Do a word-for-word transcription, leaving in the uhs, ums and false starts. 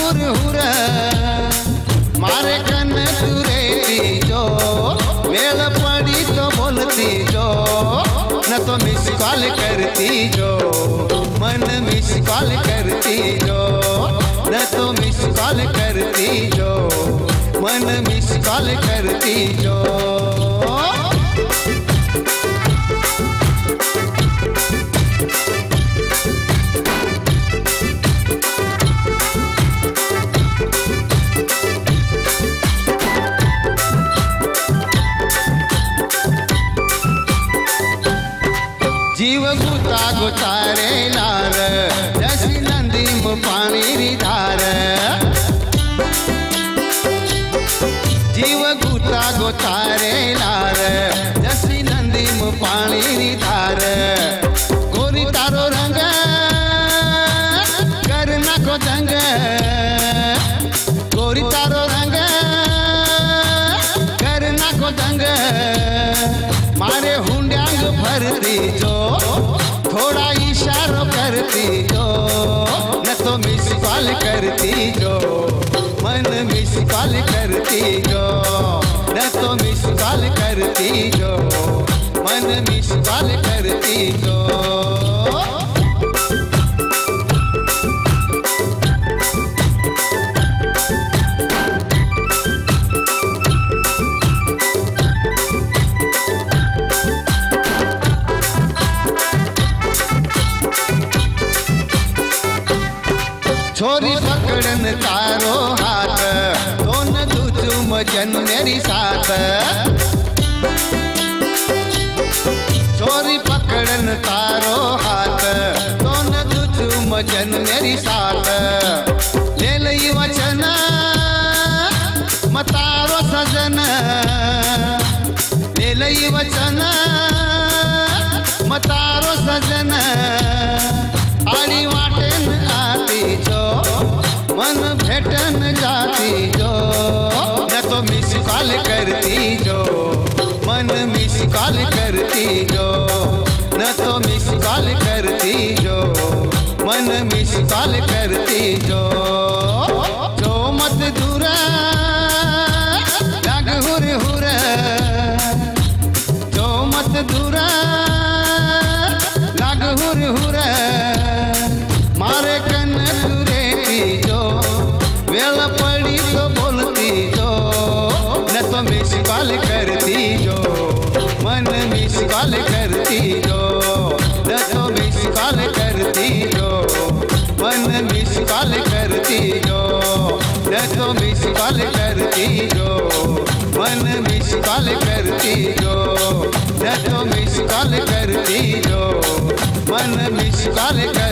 हुर हुर मारे कन तुरे जो वेल पड़ी तो बोलती जो न तो मिस कॉल करती जो मन मिस कॉल करती जो न तो मिस कॉल करती जो मन मिस कॉल करती जो। जीव गुता गुतारे लार जसी नंदी में पानी री धार जीव गुता गुतारे लार जसी नंदी में पानी री धार गोरी तारो रंग करना को दंग गोरी तारो रंग करना को दंग मारे हुंड्यांग भरती जो थोड़ा इशारो करती जो न तो मिस कॉल करती जो मन मिस कॉल करती जो न तो मिस कॉल करती जो मन मिस कॉल करती जो। छोरी पकड़न तारो हाथ दोन दूचू मजन मेरी साथ छोरी पकड़न तारो हाथ दोन दूचू मजन मेरी साथ ले लई वचन मतारो सजन ले लई वचन मतारो सजन आड़ी वाटन आती जो मन भेटन जाती जो न तो मिस कॉल करती जो मन मिस कॉल करती जो न तो मिस कॉल करती जो मन मिस कॉल करती जो। जो मत दूर लग हुर हुर जो मत दूर लग हुर हुर मारे कन तुरे जो वेल पड़ी तो बोलती जो न तो मिस कॉल करती जो मन मिस कॉल करती जो न तो मिस कॉल करती जो मन मिस कॉल करती जो न तो मिस कॉल करती जो मन मिस कॉल करती जो न तो मिस कॉल करती जो मन मिस कॉल